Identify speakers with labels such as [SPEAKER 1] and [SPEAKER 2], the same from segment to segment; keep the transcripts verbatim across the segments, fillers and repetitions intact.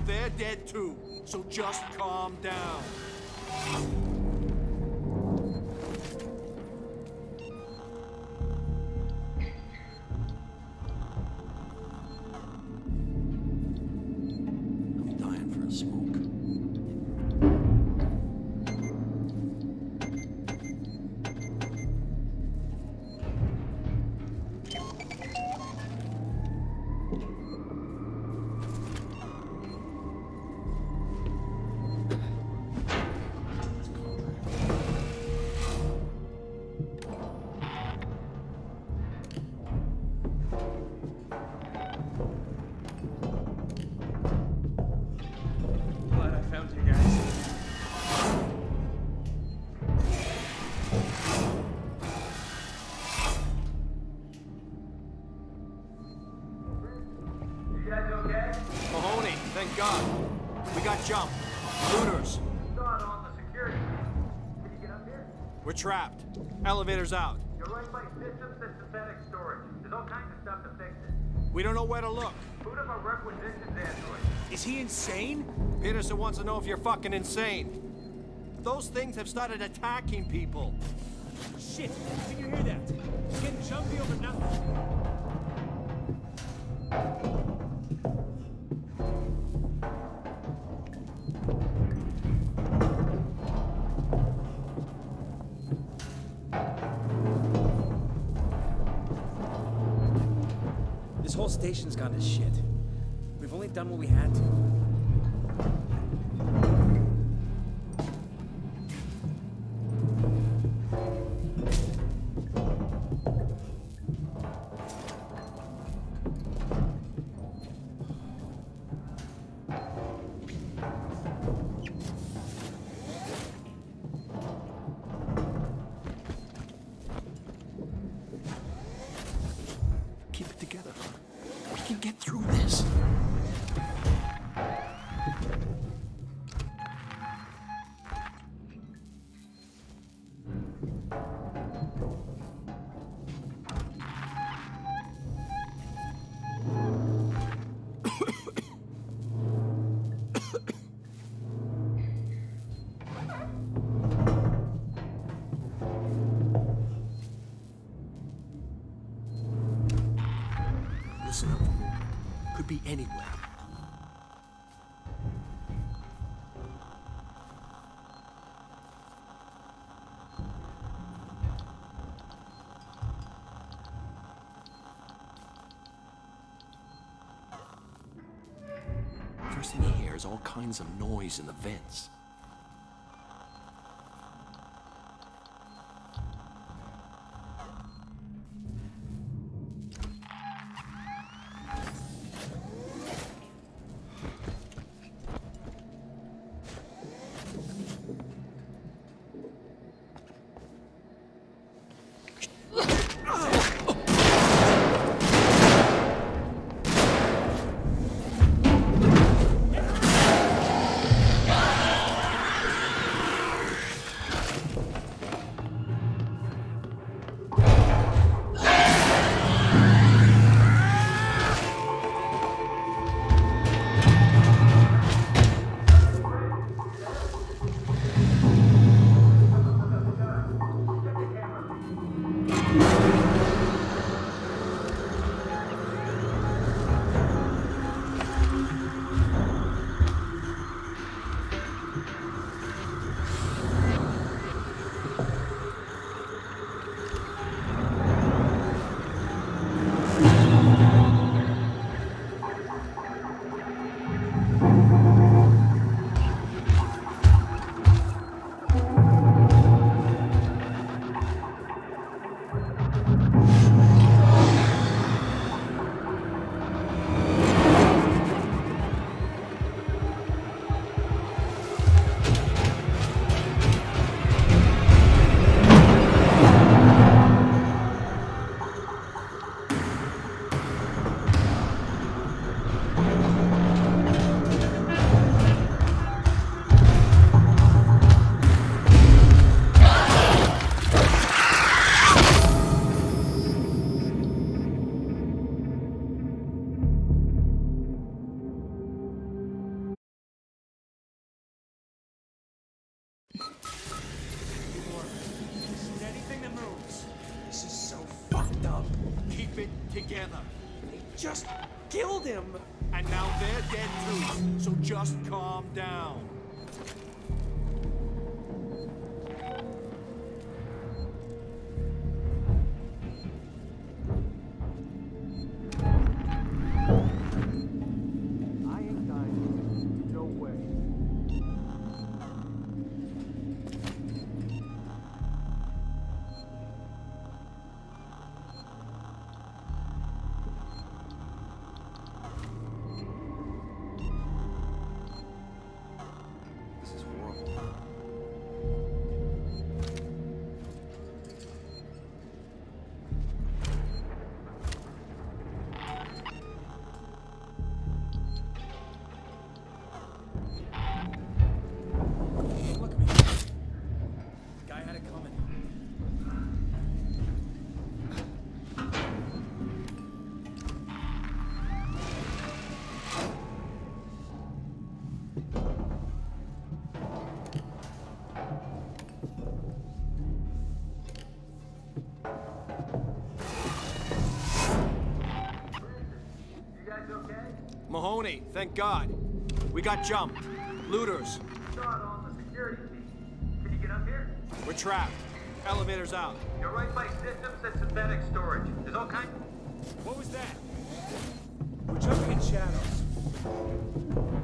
[SPEAKER 1] they're dead too. So just calm down.
[SPEAKER 2] I'm dying for a smoke.
[SPEAKER 1] Thank God. We got jump. Looters.
[SPEAKER 3] Not on the security. Can you get up here?
[SPEAKER 1] We're trapped. Elevator's out.
[SPEAKER 3] You're right by systems and synthetic storage. There's all kinds of stuff to fix it.
[SPEAKER 1] We don't know where to look.
[SPEAKER 3] Boot up a requisitions android.
[SPEAKER 1] Is he insane? Peterson wants to know if you're fucking insane. Those things have started attacking people.
[SPEAKER 4] Shit! Can you hear that? It's getting jumpy over nothing. This whole station's gone to shit. We've only done what we had to.
[SPEAKER 2] Keep it together. We can get through this. Listen up. Could be anywhere. First thing he hears, all kinds of noise in the vents.
[SPEAKER 1] it together.
[SPEAKER 2] Just killed him!
[SPEAKER 1] And now they're dead too, so just calm down. I ain't dying. No way.
[SPEAKER 2] This is horrible.
[SPEAKER 4] Look at me. Guy had it coming.
[SPEAKER 3] You guys okay?
[SPEAKER 1] Mahoney, thank God. We got jumped. Looters.
[SPEAKER 3] Saw it on the security feed. Can you get up here?
[SPEAKER 1] We're trapped. Elevator's out.
[SPEAKER 3] You're right by systems and synthetic storage. There's all kinds.
[SPEAKER 4] What was that? We're jumping in shadows.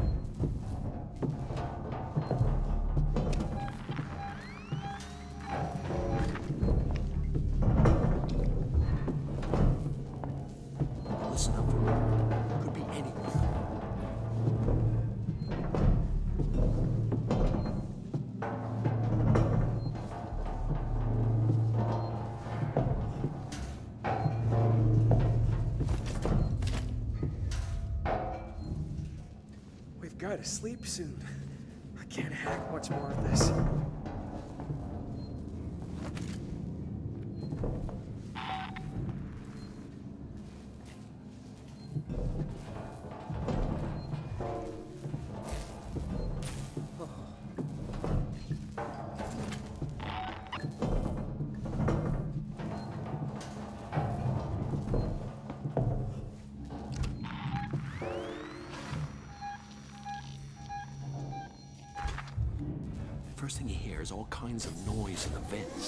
[SPEAKER 2] Listen up for me. Could be anywhere.
[SPEAKER 5] We've got to sleep soon. I can't hack much more of this.
[SPEAKER 2] First thing you hear is all kinds of noise in the vents.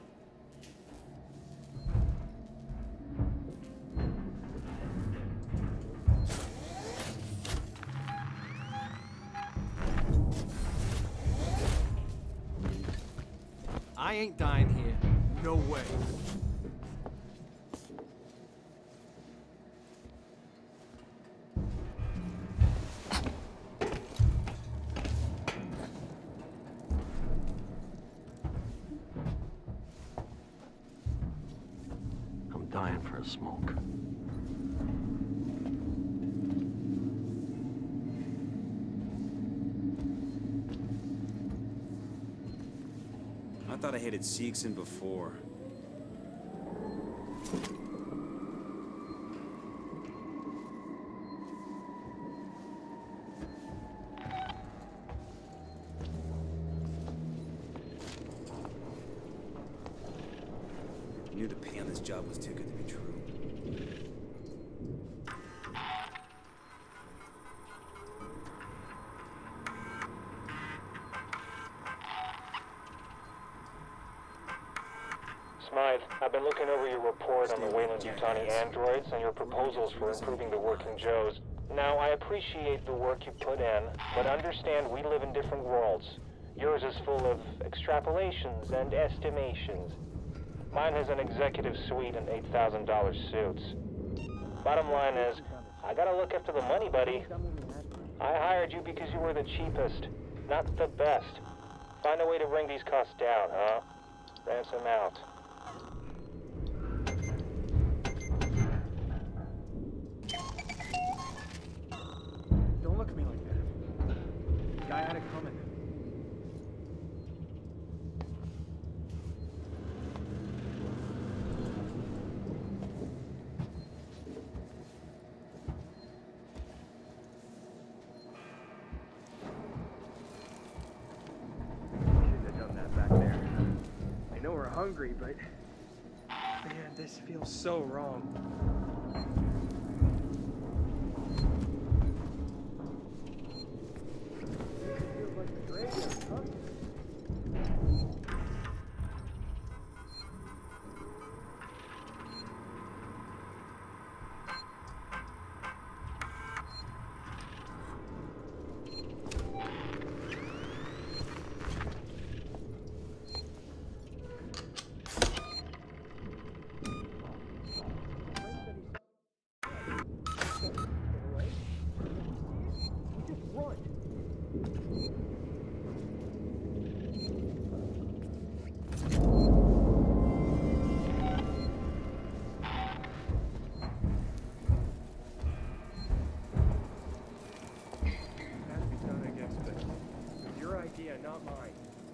[SPEAKER 1] I ain't dying here. No way.
[SPEAKER 2] I'm dying for a smoke.
[SPEAKER 6] I thought I hated Seegson before. I knew the pay on this job was too good to be true.
[SPEAKER 7] Smythe, I've been looking over your report on the Weyland-Yutani androids and your proposals for improving the working Joes. Now, I appreciate the work you put in, but understand we live in different worlds. Yours is full of extrapolations and estimations. Mine has an executive suite and eight thousand dollar suits. Bottom line is, I gotta look after the money, buddy. I hired you because you were the cheapest, not the best. Find a way to bring these costs down, huh? Ransom out.
[SPEAKER 4] Don't look at me like that. Guy had it coming.
[SPEAKER 5] Shouldn't have done that back there. I know we're hungry, but man, This feels so wrong. Feels like the graveyard, huh? Not mine.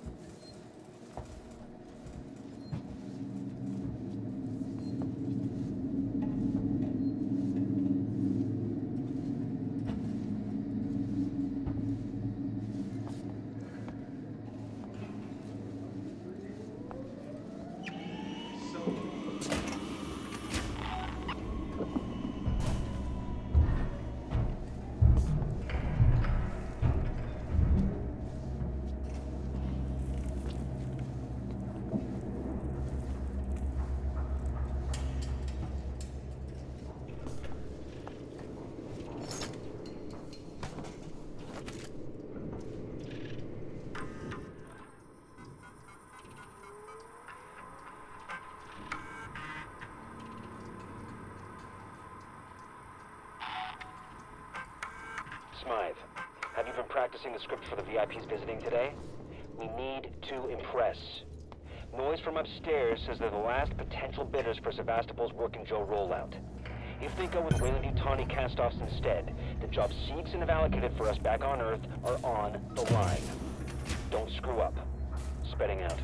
[SPEAKER 8] Smythe, have you been practicing the script for the V I Ps visiting today? We need to impress. Noise from upstairs says they're the last potential bidders for Sevastopol's Working Joe rollout. If they go with Weyland-Yutani cast-offs instead, the jobs Seegson have allocated for us back on Earth are on the line. Don't screw up. Spreading out.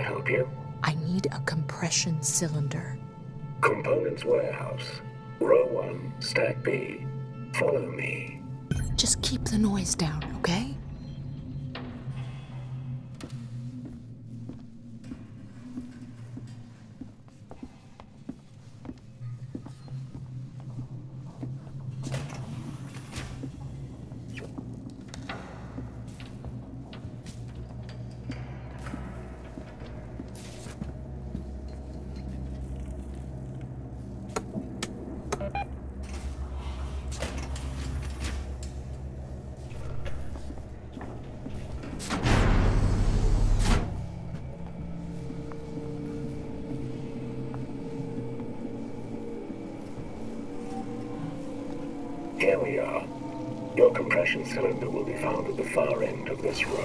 [SPEAKER 9] help you?
[SPEAKER 10] I need a compression cylinder.
[SPEAKER 9] Components warehouse. Row one, stack B. Follow me.
[SPEAKER 10] Just keep the noise down, okay?
[SPEAKER 9] Here we are. Your compression cylinder will be found at the far end of this row.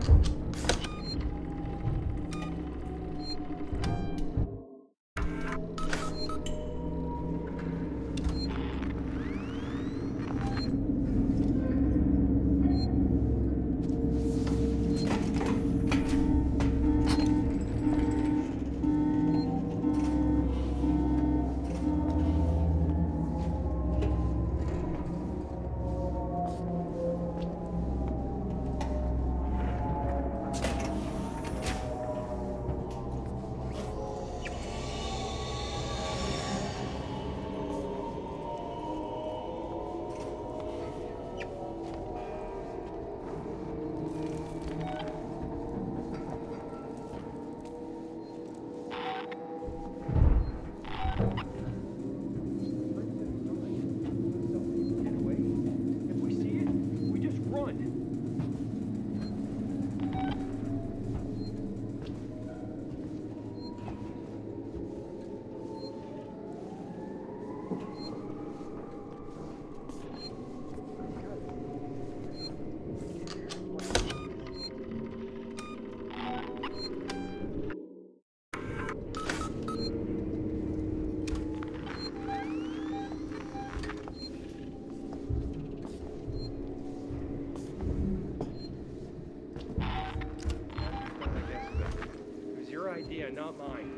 [SPEAKER 4] idea, not mine.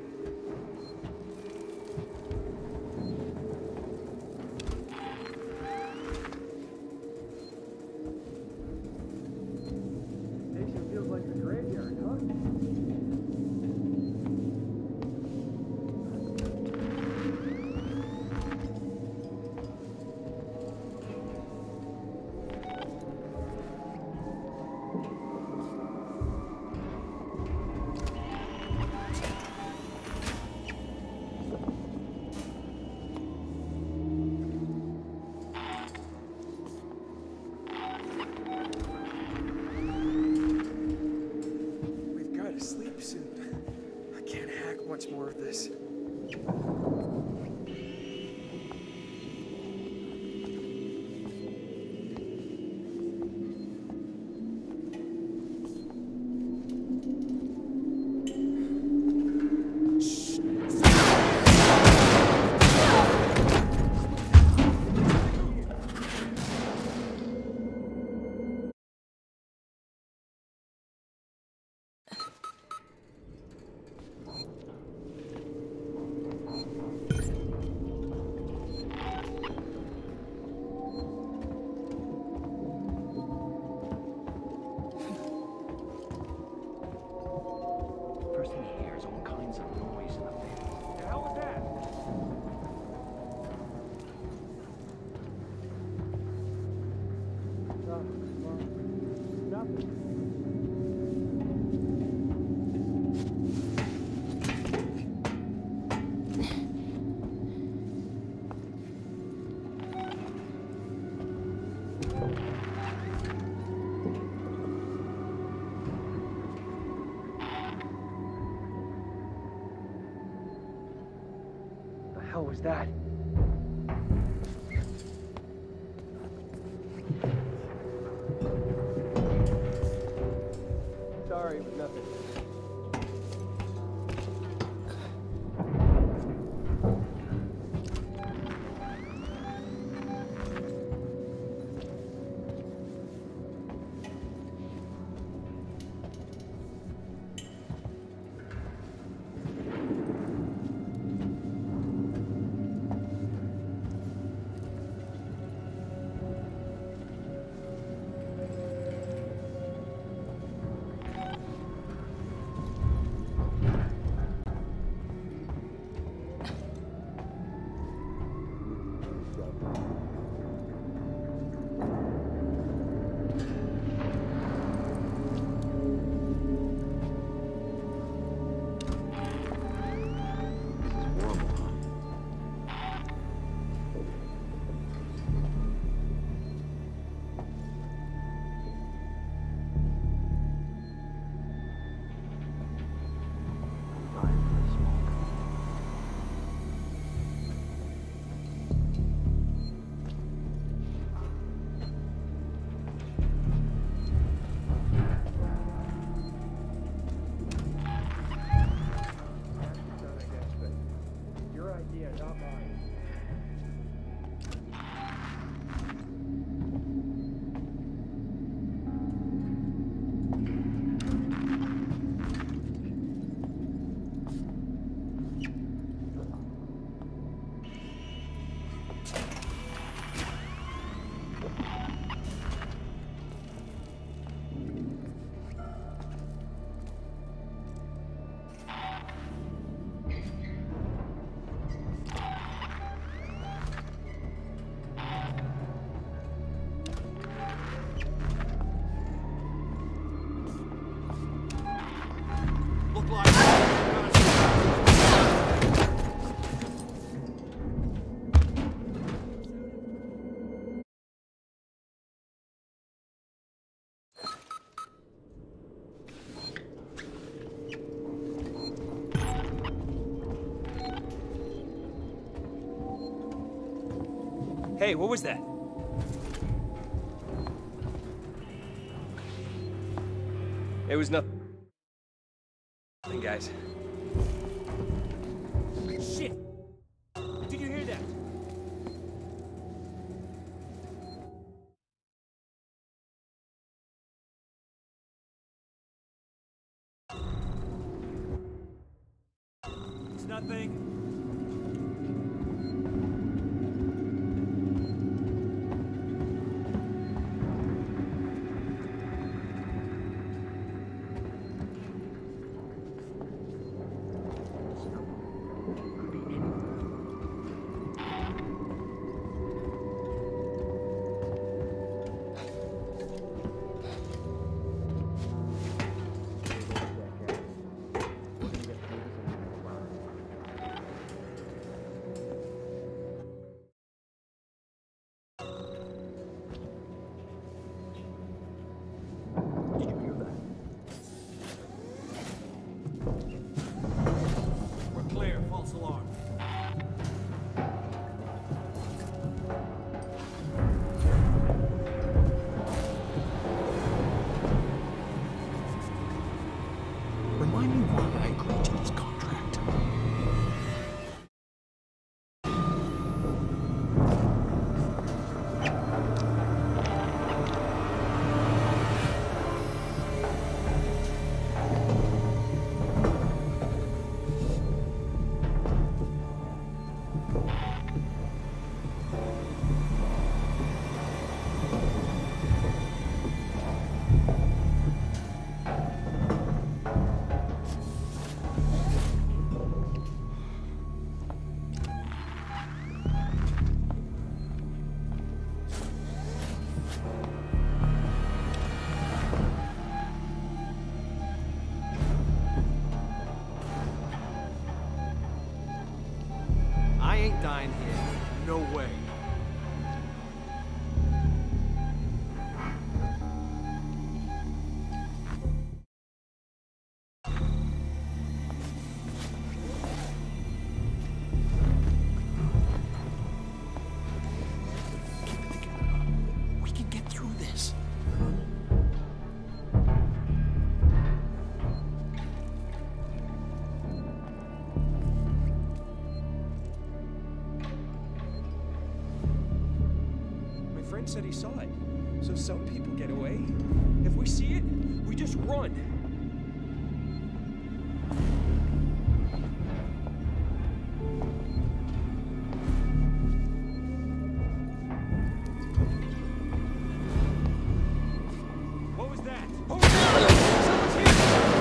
[SPEAKER 5] Station feels like a graveyard, huh? Much more of this. What the hell was that? Sorry, it was nothing.
[SPEAKER 4] Hey, what was that?
[SPEAKER 5] It was nothing, guys.
[SPEAKER 4] Shit! Did you hear that? It's nothing.
[SPEAKER 2] Remind me why I agreed to this contract.
[SPEAKER 1] I ain't dying here. No way.
[SPEAKER 2] Keep it together. We can get through this.
[SPEAKER 5] My friend said he saw it. So some people get away. If we see it, we just run.
[SPEAKER 4] What was that?
[SPEAKER 5] Oh, someone's here!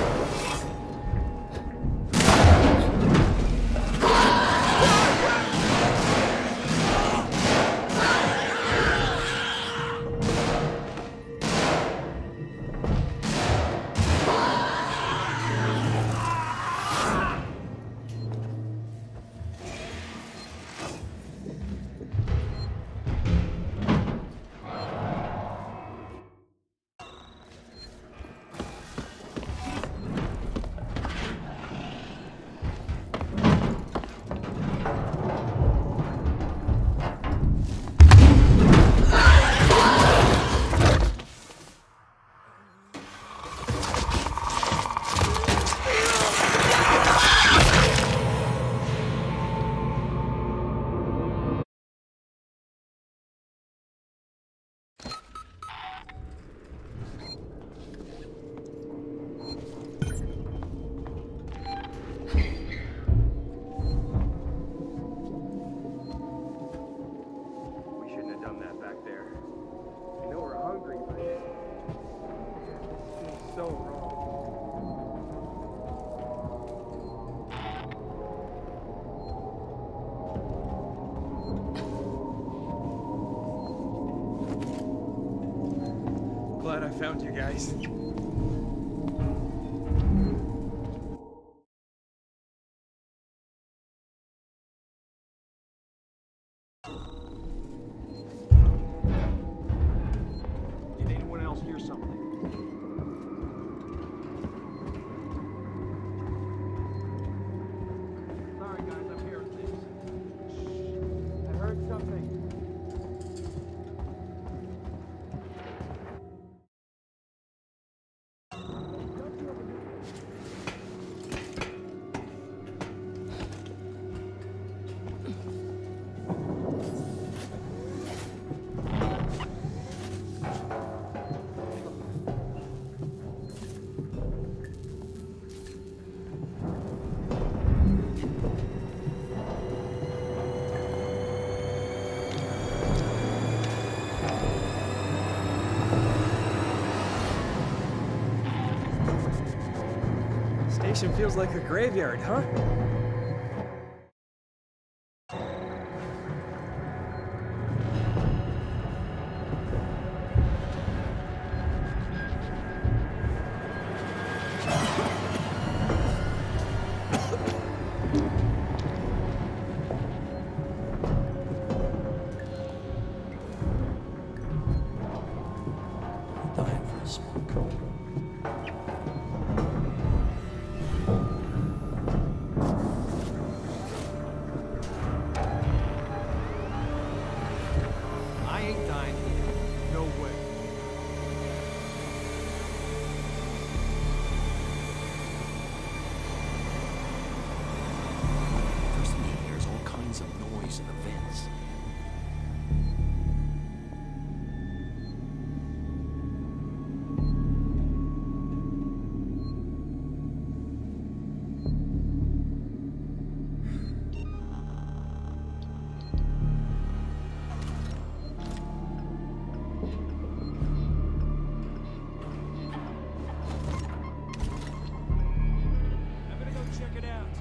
[SPEAKER 5] We shouldn't have done that back there. I know we're hungry, but it seems so wrong. Glad I found you guys.
[SPEAKER 1] Did anyone else hear something? Sorry, guys, I'm hearing things.
[SPEAKER 5] I heard something. station feels like a graveyard, huh?
[SPEAKER 2] Dying for a smoke.
[SPEAKER 1] I ain't dying here. No way.
[SPEAKER 2] First thing he hears all kinds of noise in the vents.
[SPEAKER 4] I'm gonna go check it out.